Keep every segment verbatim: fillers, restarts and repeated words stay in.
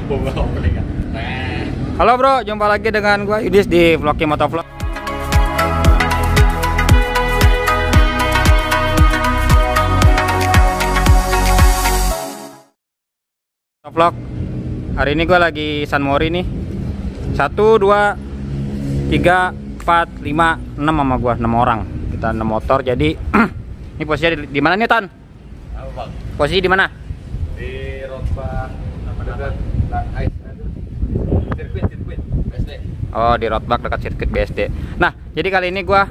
Halo bro, jumpa lagi dengan gua Yudis di Vlognya Motovlog. Vlog. Hari ini gua lagi San Mori nih. Satu, dua, tiga, empat, lima, enam sama gua, enam orang. Kita enam motor. Jadi ini posisinya di, di mana nih Tan? Posisi di mana? Di Roadbak dekat sirkuit sirkuit B S D. Oh, di Roadbak dekat sirkuit B S D. Nah, jadi kali ini gua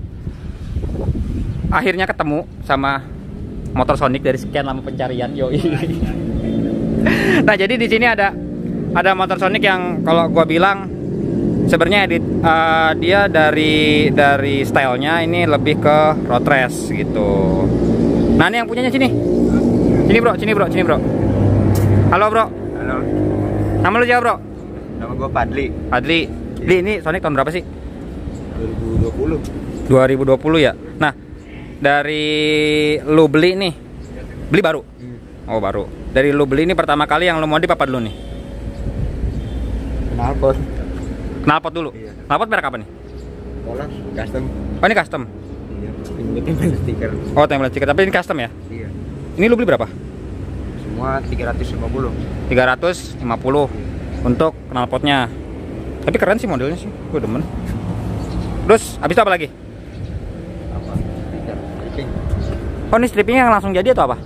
akhirnya ketemu sama motor Sonic dari sekian lama pencarian. Yoi. Nah, jadi di sini ada ada motor Sonic yang kalau gua bilang sebenarnya edit uh, dia dari dari stylenya ini lebih ke road race gitu. Nah, ini yang punyanya sini. Sini bro, sini bro, sini bro. Halo bro. Halo. Nama lu siapa bro? Nama gua Padli. Padli. Li, ini Sonic tahun berapa sih? dua ribu dua puluh. dua ribu dua puluh ya. Nah, dari lu beli nih, beli baru? Hmm. Oh baru. Dari lu beli ini pertama kali yang lu modif apa dulu nih? Knalpot. Knalpot dulu. Iya. Knalpot merek apa nih? Polar custom. Oh ini custom. Iya. Ini tempel stiker. Oh tempel stiker, tapi ini custom ya? Iya. Ini lu beli berapa? Semua tiga ratus lima puluh. tiga ratus lima puluh untuk knalpotnya. Tapi keren sih modelnya sih, gue demen. Terus habis itu apa lagi? Apa? Stripping. Oh ini strippingnya yang langsung jadi atau apa?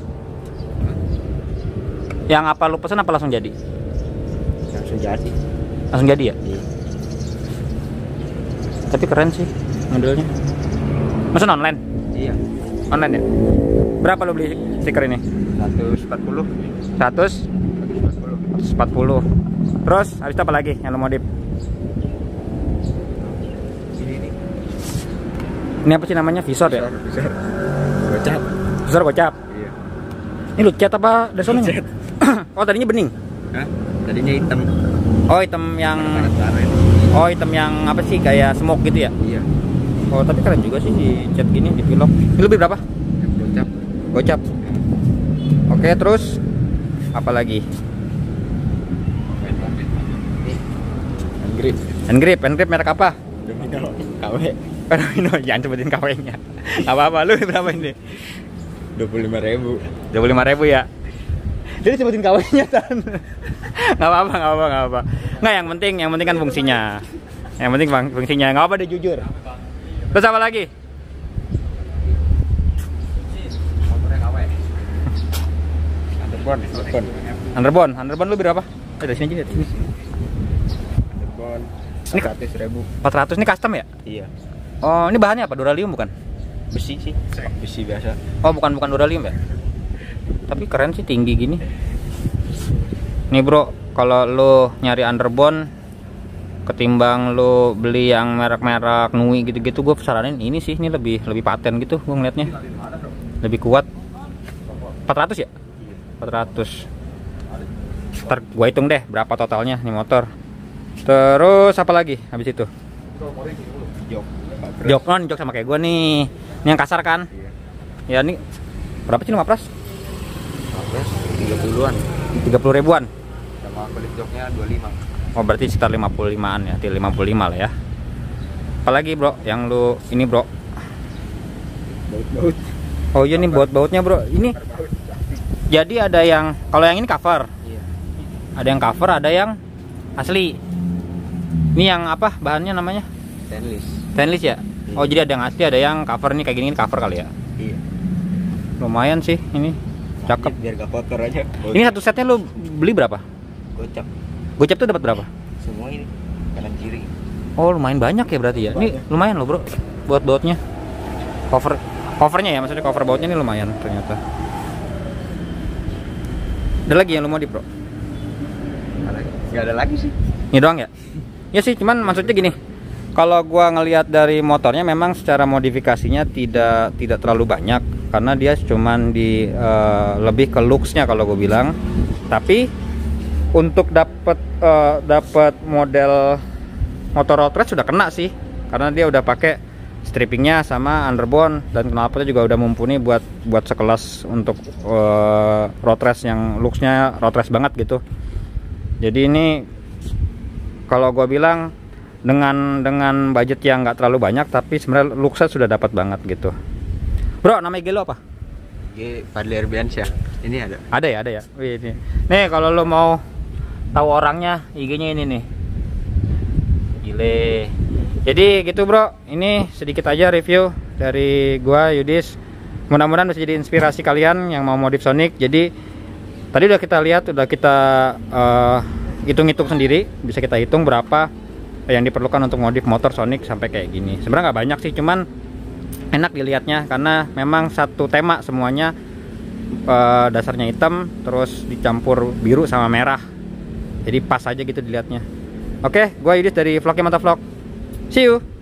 Yang apa lu pesen apa langsung jadi? Langsung jadi. Langsung jadi ya? Iya. Tapi keren sih modelnya. Mesen online? Iya. Online ya? Berapa lo beli stiker ini? seratus empat puluh. seratus seratus empat puluh. Terus habis itu apa lagi yang lo modif? Ini nih. Ini apa sih namanya? Visor ya? Visor. Gocap. Visor gocap. Iya. Ini lu cat apa dasarnya? Cat. Oh tadinya bening? Hah? Tadinya hitam. Oh hitam yang Panas-panas. Oh hitam yang apa sih kayak smoke gitu ya? Iya. Oh tapi keren juga sih di cat gini di pilok. Ini lebih berapa? Gocap. Gocap. Oke terus apa lagi? Grip. Engrip, engrip merek apa? Domino. K W. Domino, jangan sebutin K W-nya. Apa-apa lu berapa ini? dua puluh lima ribu. dua puluh lima ribu ya. Jadi sebutin K W-nya kan. Enggak apa-apa, enggak apa-apa, enggak apa. Enggak, yang penting, yang penting kan fungsinya. Yang penting bang, fungsinya. Enggak apa deh jujur. Terus apa lagi? Motornya K W. Underbone, underbone. Underbone, underbone lu berapa? Eh, dari sini aja dari sini. Underbone. Ini empat ratus ribu. empat ratus ini custom ya? Iya. Oh, ini bahannya apa? Duralium bukan? Besi sih. Besi biasa. Oh, bukan bukan duralium ya? Tapi keren sih tinggi gini. Nih bro, kalau lu nyari underbone ketimbang lu beli yang merek-merek Nui gitu-gitu, gue saranin ini sih, ini lebih lebih paten gitu gue ngeliatnya. Lebih kuat. empat ratus ya? empat ratus. Ntar gue hitung deh berapa totalnya nih motor. Terus apa lagi habis itu? Jok. Jok non, jok sama kayak gue nih. Ini yang kasar kan? Iya. Ya ini berapa sih lima pras? tiga puluhan. tiga puluh ribuan. Sama kulit joknya dua puluh lima. Oh berarti sekitar lima puluh limaan ya, lima puluh lima lah ya. Apalagi bro, yang lu ini bro? Baut-baut. Oh iya nih baut-bautnya bro. Ini jadi ada yang, kalau yang ini cover, Iya. ada yang cover, ada yang asli. Ini yang apa bahannya namanya? Stainless. Stainless ya? Oh jadi ada yang asli, ada yang cover nih kayak gini cover kali ya? Iya. Lumayan sih ini, cakep. Biar gak kotor aja. Ini satu setnya lu beli berapa? Gocap. Gocap tuh dapat berapa? Semua ini kanan kiri. Oh lumayan banyak ya berarti ya. Ini lumayan loh bro, buat bautnya. Cover, covernya ya maksudnya cover bautnya ini lumayan ternyata. Ada lagi yang lu modif bro? Gak ada lagi sih. Ini doang ya? Ya sih, cuman maksudnya gini. Kalau gua ngelihat dari motornya memang secara modifikasinya tidak tidak terlalu banyak karena dia cuman di uh, lebih ke looksnya kalau gue bilang. Tapi untuk dapat uh, dapat model motor road race sudah kena sih karena dia udah pakai strippingnya sama underbone dan knalpotnya juga udah mumpuni buat buat sekelas untuk uh, road race yang looksnya road race banget gitu. Jadi ini kalau gue bilang dengan dengan budget yang nggak terlalu banyak, tapi sebenarnya looksnya sudah dapat banget gitu. Bro, nama I G lo apa? G Fadli Arbiansyah. Ini ada. Ada ya, ada ya. Wih, ini. Nih kalau lo mau tahu orangnya, I G-nya ini nih. Gile. Jadi gitu bro, ini sedikit aja review dari gua Yudis. Mudah-mudahan bisa jadi inspirasi kalian yang mau modif Sonic. Jadi tadi udah kita lihat, udah kita uh, hitung-hitung sendiri, bisa kita hitung berapa yang diperlukan untuk modif motor Sonic sampai kayak gini. Sebenarnya nggak banyak sih, cuman enak dilihatnya karena memang satu tema semuanya, uh, dasarnya hitam terus dicampur biru sama merah. Jadi pas aja gitu dilihatnya. Oke, gua Yudis dari Vlognya Mantap Vlog. See you.